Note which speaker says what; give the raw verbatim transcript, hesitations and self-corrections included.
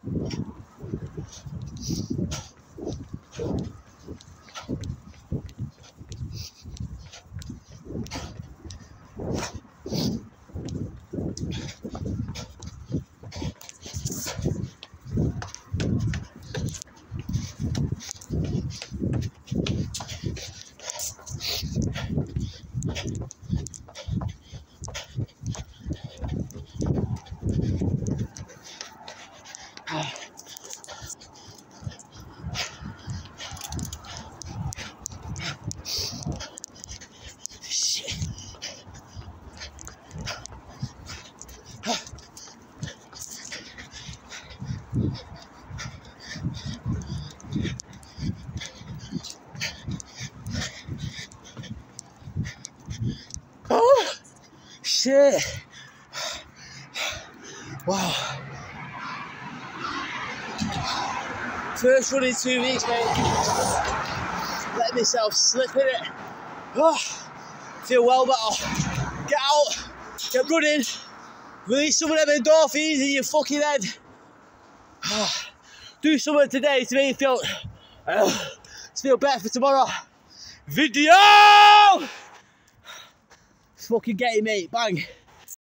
Speaker 1: Oh, shit. Wow. First run in two weeks, mate. Let myself slip in it. Oh, feel well better. Get out, get running, release some of them endorphins in your fucking head. Oh, do something today to make you feel, uh, to feel better for tomorrow. Video! Fucking get it, mate. Bang.